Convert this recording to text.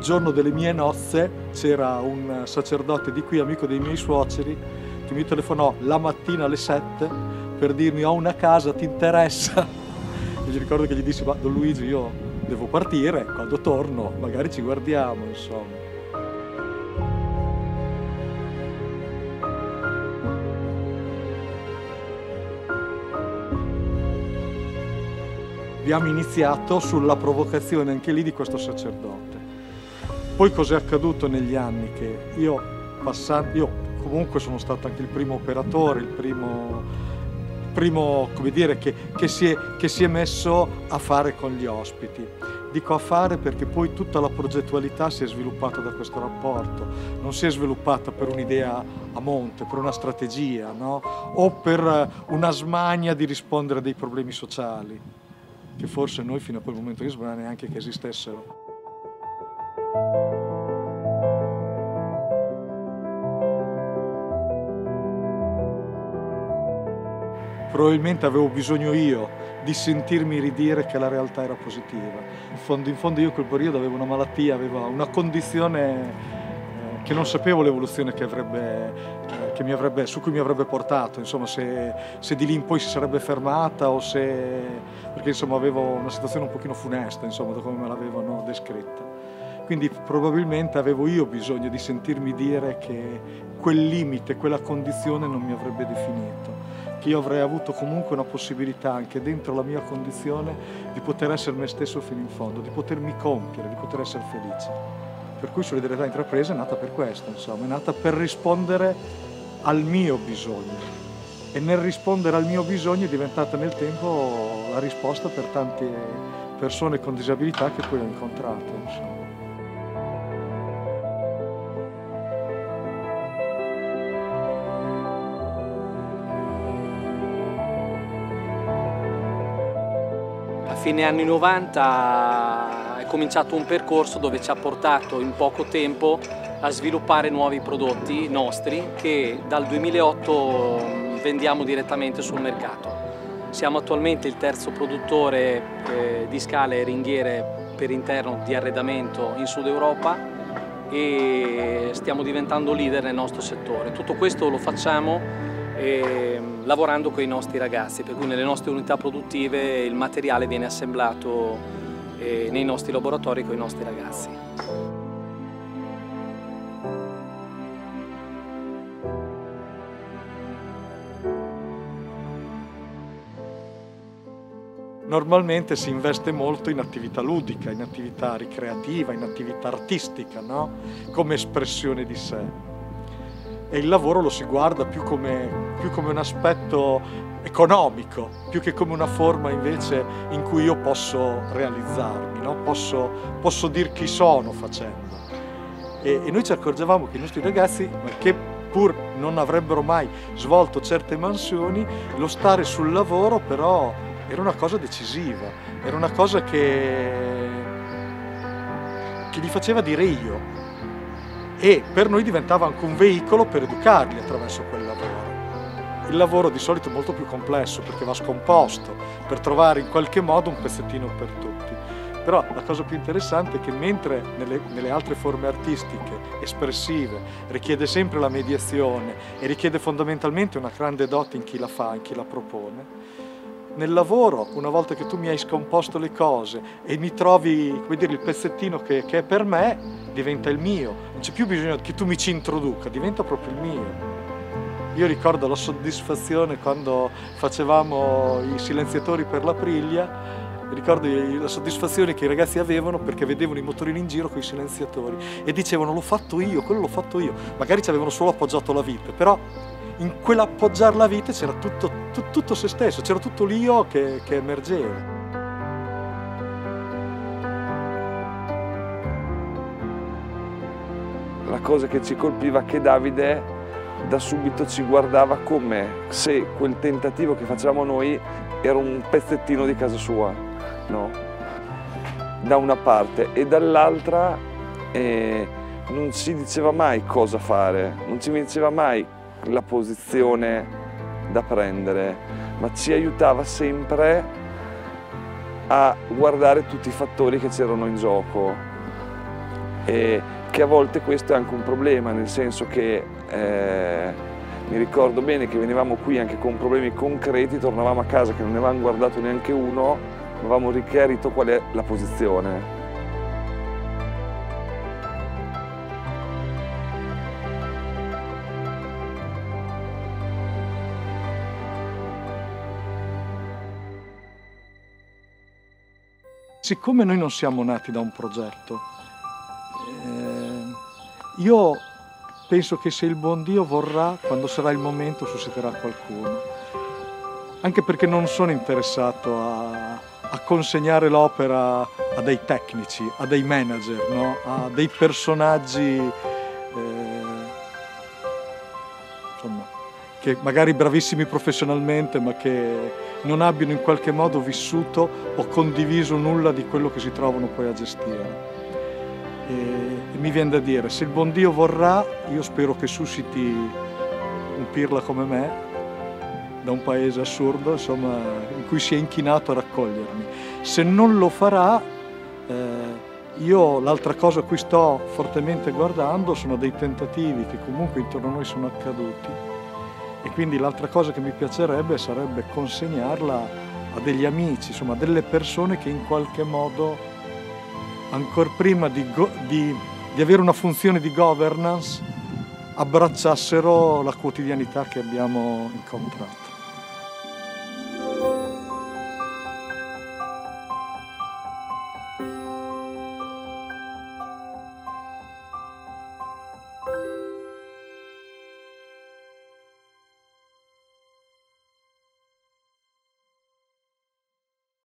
giorno delle mie nozze c'era un sacerdote di qui, amico dei miei suoceri, che mi telefonò la mattina alle 7 per dirmi: ho una casa, ti interessa? E mi ricordo che gli dissi: ma Don Luigi, io devo partire, quando torno magari ci guardiamo, insomma. Abbiamo iniziato sulla provocazione anche lì di questo sacerdote. Poi cos'è accaduto negli anni? Che io comunque sono stato anche il primo operatore, il primo come dire, che si è messo a fare con gli ospiti. Dico a fare perché poi tutta la progettualità si è sviluppata da questo rapporto, non si è sviluppata per un'idea a monte, per una strategia, no? O per una smania di rispondere a dei problemi sociali, che forse noi fino a quel momento non sapevamo neanche che esistessero. Probabilmente avevo bisogno io di sentirmi ridire che la realtà era positiva. In fondo io in quel periodo avevo una malattia, avevo una condizione che non sapevo l'evoluzione su cui mi avrebbe portato, insomma, se di lì in poi si sarebbe fermata o perché insomma avevo una situazione un pochino funesta, insomma, da come me l'avevano descritta. Quindi probabilmente avevo io bisogno di sentirmi dire che quel limite, quella condizione non mi avrebbe definito, che io avrei avuto comunque una possibilità anche dentro la mia condizione di poter essere me stesso fino in fondo, di potermi compiere, di poter essere felice. Per cui Solidarietà Intrapresa è nata per questo, insomma, è nata per rispondere al mio bisogno. E nel rispondere al mio bisogno è diventata nel tempo la risposta per tante persone con disabilità che poi ho incontrato, insomma. A fine anni 90 è cominciato un percorso dove ci ha portato in poco tempo a sviluppare nuovi prodotti nostri che dal 2008 vendiamo direttamente sul mercato. Siamo attualmente il terzo produttore di scale e ringhiere per interno di arredamento in Sud Europa e stiamo diventando leader nel nostro settore. Tutto questo lo facciamo lavorando con i nostri ragazzi, per cui nelle nostre unità produttive il materiale viene assemblato nei nostri laboratori con i nostri ragazzi. Normalmente si investe molto in attività ludica, in attività ricreativa, in attività artistica, no? Come espressione di sé. E il lavoro lo si guarda più come un aspetto economico, più che come una forma invece in cui io posso realizzarmi, no? Posso dir chi sono facendo. E noi ci accorgevamo che i nostri ragazzi, che pur non avrebbero mai svolto certe mansioni, lo stare sul lavoro però era una cosa decisiva, era una cosa che gli faceva dire io. E per noi diventava anche un veicolo per educarli attraverso quel lavoro. Il lavoro di solito è molto più complesso perché va scomposto per trovare in qualche modo un pezzettino per tutti. Però la cosa più interessante è che mentre nelle altre forme artistiche, espressive, richiede sempre la mediazione e richiede fondamentalmente una grande dote in chi la fa, in chi la propone, nel lavoro, una volta che tu mi hai scomposto le cose e mi trovi, come dire, il pezzettino che è per me, diventa il mio. Non c'è più bisogno che tu mi ci introduca, diventa proprio il mio. Io ricordo la soddisfazione quando facevamo i silenziatori per l'Aprilia, ricordo la soddisfazione che i ragazzi avevano perché vedevano i motorini in giro con i silenziatori e dicevano: l'ho fatto io, quello l'ho fatto io. Magari ci avevano solo appoggiato la vite, però in quell'appoggiare la vite c'era tutto se stesso, c'era tutto l'io che emergeva. La cosa che ci colpiva è che Davide da subito ci guardava come se quel tentativo che facevamo noi era un pezzettino di casa sua, no? Da una parte, e dall'altra non ci diceva mai cosa fare, non ci diceva mai la posizione da prendere, ma ci aiutava sempre a guardare tutti i fattori che c'erano in gioco. e che a volte questo è anche un problema, nel senso che mi ricordo bene che venivamo qui anche con problemi concreti, tornavamo a casa che non ne avevamo guardato neanche uno, avevamo richiarito qual è la posizione. Siccome noi non siamo nati da un progetto, io penso che se il buon Dio vorrà, quando sarà il momento susciterà qualcuno. Anche perché non sono interessato a consegnare l'opera a dei tecnici, a dei manager, no? A dei personaggi insomma, che magari bravissimi professionalmente, ma che non abbiano in qualche modo vissuto o condiviso nulla di quello che si trovano poi a gestire. E mi viene da dire, se il buon Dio vorrà, io spero che susciti un pirla come me, da un paese assurdo, insomma, in cui si è inchinato a raccogliermi. Se non lo farà, io l'altra cosa a cui sto fortemente guardando sono dei tentativi che comunque intorno a noi sono accaduti, e quindi l'altra cosa che mi piacerebbe sarebbe consegnarla a degli amici, insomma, a delle persone che in qualche modo, ancor prima di avere una funzione di governance, abbracciassero la quotidianità che abbiamo incontrato.